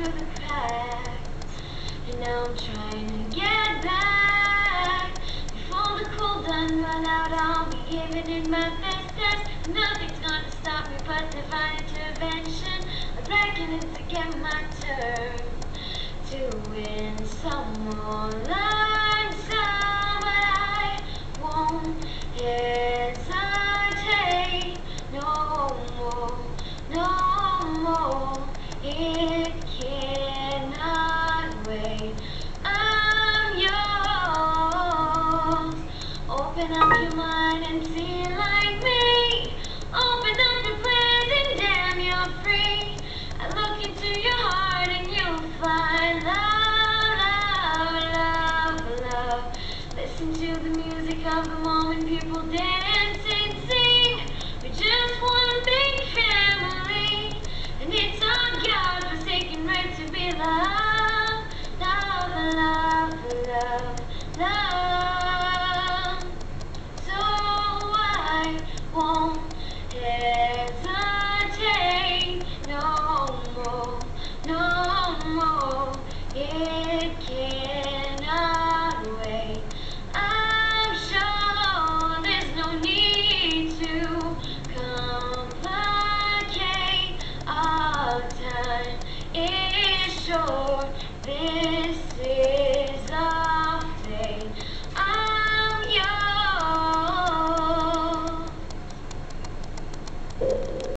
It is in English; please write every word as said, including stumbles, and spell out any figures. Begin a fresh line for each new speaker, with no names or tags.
through the cracks, and now I'm trying to get back. Before the cool done run out, I'll be giving it my best test. Nothing's gonna stop me but divine intervention. I'm reckoning to get my turn to win some more, learn some, but I won't hesitate no more, no more. It cannot wait. I'm yours. Open up your mind and feel like me. Open up your plans and damn, you're free. I look into your heart and you'll find love, love, love, love. Listen to the music of the moment, people dance.